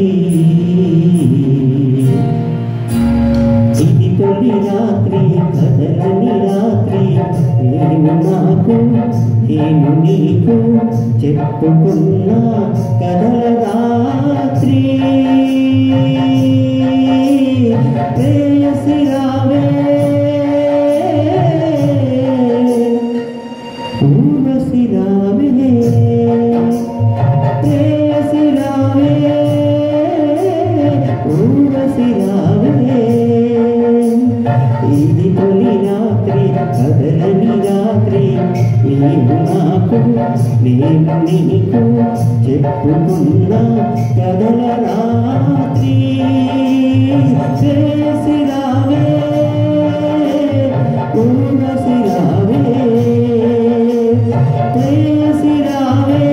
ఇది తొలి రాత్రి కదలని రాత్రి నేను నాకు నేను నీకు చెప్పుకున్న కదల రాత్రి ప్రేయసి రావే ఊర్వశి రావే ప్రేయసి రావే ఊర్వశి రావే ఇది తొలి రాత్రి కదలని రాత్రి నీవు నాకు నేను నీకు చెప్పుకున్న కదల రాత్రి ప్రేయసి రావే ఊర్వశి రావే ప్రేయసి రావే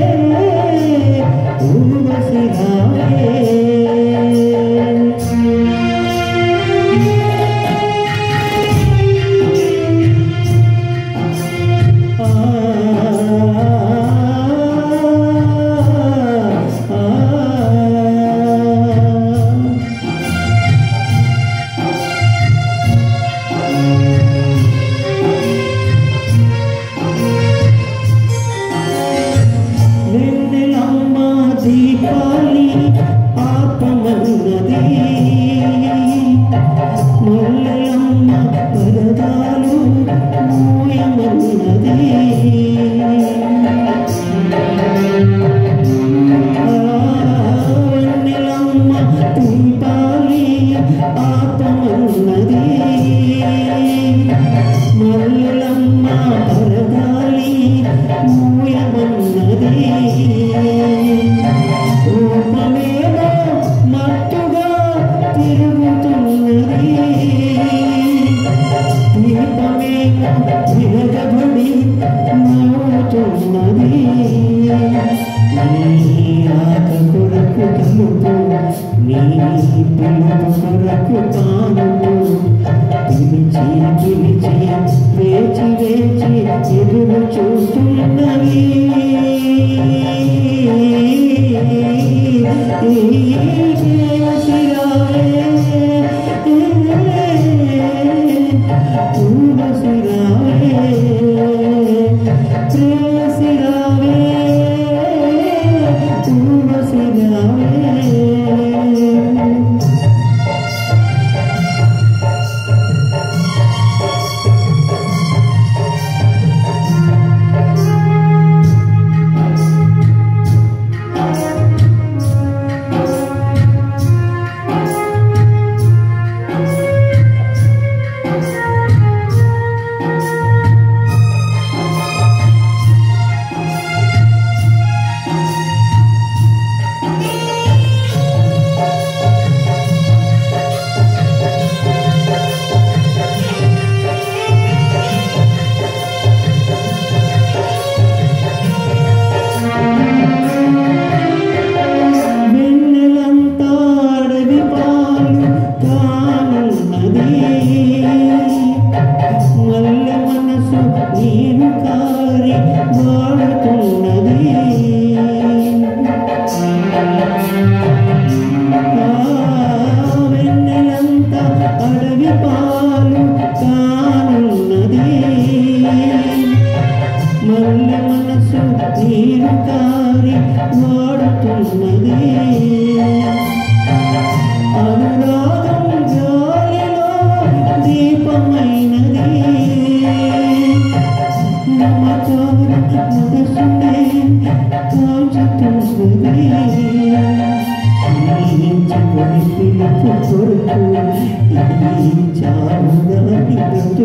ఊర్వశి రావే దీపాలి ఆత్మన్నది మల్లెలమ్మ పరదాలు మూయమన్నది వెన్నెలమ్మ దీపాలి ఆత్మన్నది మల్లెలమ్మ పరదాలి మూయమన్నది రూపమేమో మట్టుగా తిరుగుతున్నది దీపమేమో విరగబడి నవ్వుతున్నది నీ రాక కొరకు తలుపు నీ పిలుపు కొరకు తానుపు పిలిచి పిలిచి వేచి వేచి ఎదురు చూస్తున్నది ప్రేయసి రావే ఊర్వశి రావే ప్రేయసి రావే ఊర్వశి రావే మల్లె మనసు నేను కారి వాడుతున్నది వెన్నెలంత అడవి పాలు కానున్నది మల్లె మనసు నేను కారి వాడుతున్నది అనురాగం గాలిలో దీపమైనది నమకారం మనసునే కాల్చుతున్నది చివరి పిలుపు కొరకు ఈ చావుదాని బ్రతుకు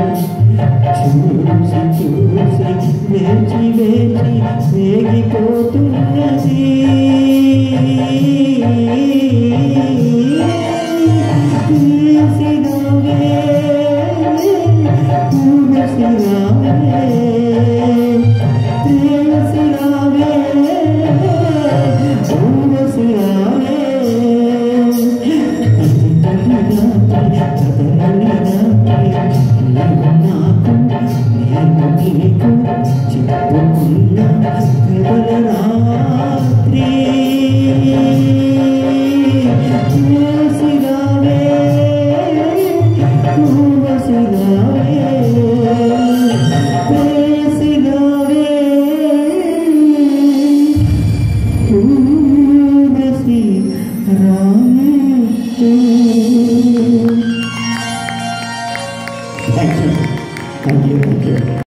చూసి చూసి వేచి వేచి వేగిపోతున్నది ప్రేయసి రావే ఊర్వశి రావే ప్రేయసి రావే ఊర్వశి రావే కదలని రాత్రి నీవు నాకు నేను నీకు చెప్పుకున్న కదల